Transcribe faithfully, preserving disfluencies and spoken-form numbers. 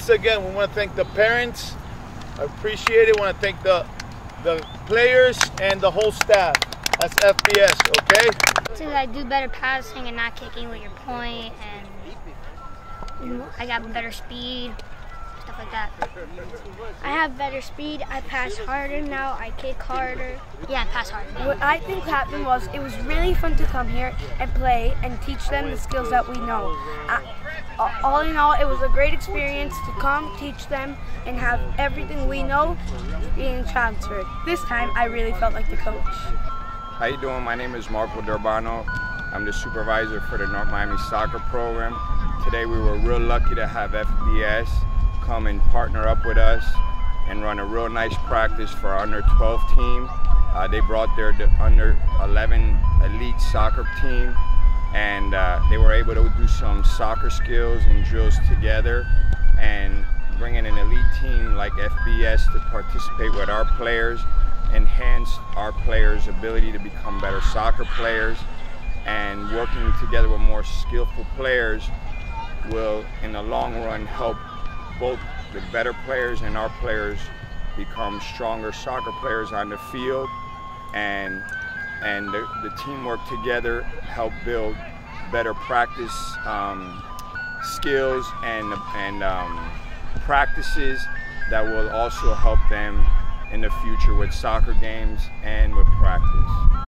once again, we want to thank the parents. I appreciate it. We want to thank the the players and the whole staff. That's F B S, okay? Since I do better passing and not kicking with your point, and I got better speed, stuff like that. I have better speed, I pass harder now, I kick harder. Yeah, I pass harder. What I think happened was it was really fun to come here and play and teach them the skills that we know. I, all in all, it was a great experience to come, teach them, and have everything we know being transferred. This time, I really felt like the coach. How you doing? My name is Marco Durbano. I'm the supervisor for the North Miami soccer program. Today we were real lucky to have F B S come and partner up with us and run a real nice practice for our under twelve team. Uh, they brought their under eleven elite soccer team, and uh, they were able to do some soccer skills and drills together, and bringing an elite team like F B S to participate with our players enhanced our players' ability to become better soccer players, and working together with more skillful players will in the long run help both the better players and our players become stronger soccer players on the field, and and the, the teamwork together help build better practice um, skills and, and um, practices that will also help them in the future with soccer games and with practice.